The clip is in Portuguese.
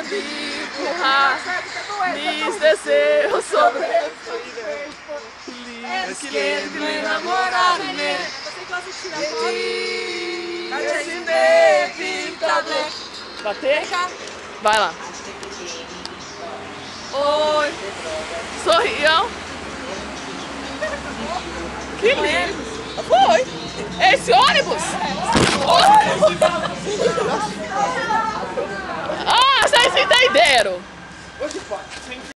me empurrar, me desceu sobre lindo que me namorar, né? Bater? Vai lá. Oi. Sorriam. Que lindo. Foi. Esse ônibus? Ah, vocês entenderam.